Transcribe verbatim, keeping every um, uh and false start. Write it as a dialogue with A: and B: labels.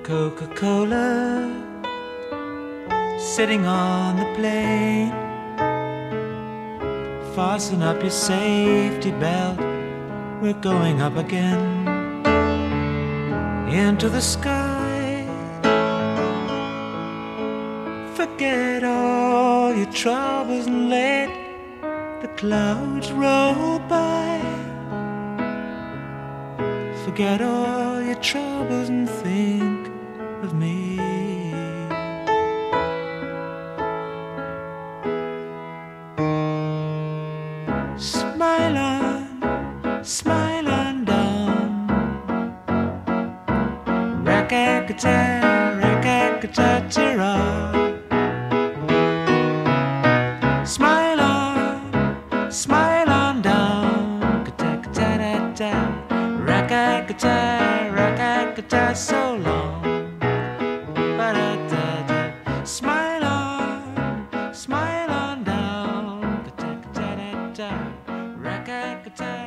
A: Coca-Cola sitting on the plane. Fasten up your safety belt, we're going up again into the sky. Forget all your troubles and let the clouds roll by. Forget all your troubles and think of me. Smile on, smile on down. Rack-a-ka-ta, rack-a-ka-ta-ta-ra. Smile on, smile on down. Ka-ta-ka-ta-da-da. Rack-a-ka-ta, rack-a-ka-ta, so long. Ba-da-da-da. Smile on, smile on down. Ka-ta-ka-ta-da-da. Rack-a-ka-ta.